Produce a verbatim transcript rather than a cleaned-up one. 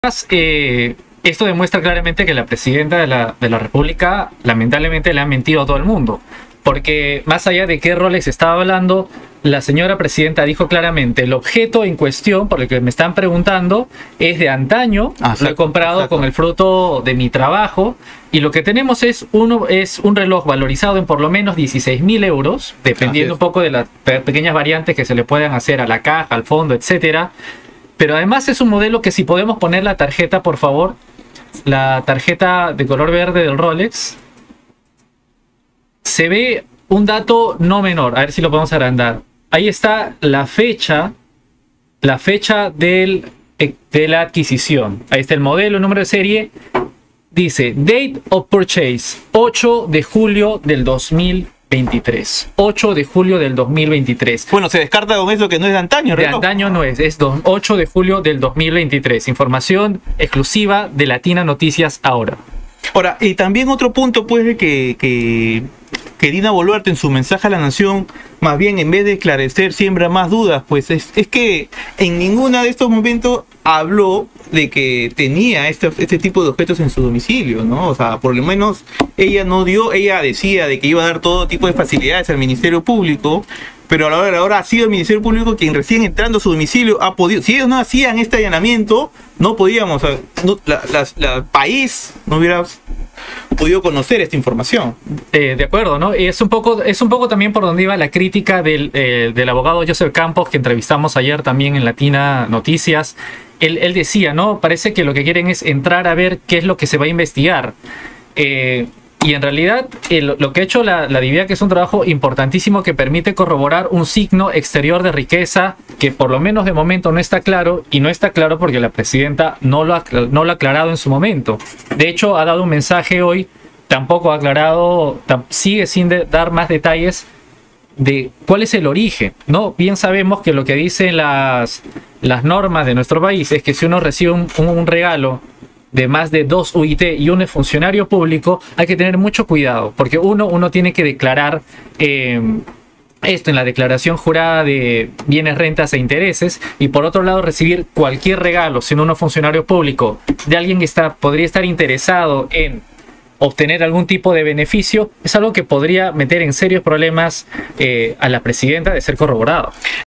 Además, eh, esto demuestra claramente que la presidenta de la, de la República lamentablemente le ha mentido a todo el mundo. Porque más allá de qué roles estaba hablando, la señora presidenta dijo claramente: el objeto en cuestión, por el que me están preguntando, es de antaño, ah, exacto, lo he comprado exacto. con el fruto de mi trabajo, y lo que tenemos es, uno, es un reloj valorizado en por lo menos dieciséis mil euros, dependiendo un poco de las pe pequeñas variantes que se le puedan hacer a la caja, al fondo, etcétera. Pero además es un modelo que, si podemos poner la tarjeta, por favor, la tarjeta de color verde del Rolex, se ve un dato no menor. A ver si lo podemos agrandar. Ahí está la fecha, la fecha del, de la adquisición. Ahí está el modelo, el número de serie. Dice Date of Purchase, ocho de julio del dos mil veintitrés. ocho de julio del dos mil veintitrés. Bueno, se descarta con eso que no es de antaño, De antaño no es, es ocho de julio del dos mil veintitrés. Información exclusiva de Latina Noticias ahora. Ahora, y también otro punto, pues, de que, que, que Dina Boluarte en su mensaje a la nación, más bien en vez de esclarecer, siembra más dudas, pues es, es que en ninguno de estos momentos habló de que tenía este, este tipo de objetos en su domicilio, ¿no? O sea, por lo menos ella no dio, ella decía de que iba a dar todo tipo de facilidades al Ministerio Público, pero a la hora de la hora ha sido el Ministerio Público quien, recién entrando a su domicilio, ha podido. Si ellos no hacían este allanamiento, no podíamos, o sea, no, la, la, la, el país no hubiera podido conocer esta información. Eh, de acuerdo, ¿no? Es un poco, es un poco también por donde iba la crítica del, eh, del abogado Joseph Campos, que entrevistamos ayer también en Latina Noticias. Él, él decía, ¿no? Parece que lo que quieren es entrar a ver qué es lo que se va a investigar. Eh, y en realidad, eh, lo, lo que ha hecho la, la DIVIAC es un trabajo importantísimo que permite corroborar un signo exterior de riqueza que por lo menos de momento no está claro, y no está claro porque la presidenta no lo ha, no lo ha aclarado en su momento. De hecho, ha dado un mensaje hoy, tampoco ha aclarado, tam, sigue sin de, dar más detalles de cuál es el origen, ¿no? Bien sabemos que lo que dicen las, las normas de nuestro país es que si uno recibe un, un, un regalo de más de dos U I T y uno es funcionario público, hay que tener mucho cuidado, porque uno, uno tiene que declarar eh, esto en la declaración jurada de bienes, rentas e intereses, y por otro lado recibir cualquier regalo, siendo uno funcionario público, de alguien que está, podría estar interesado en obtener algún tipo de beneficio, es algo que podría meter en serios problemas eh, a la presidenta de ser corroborado.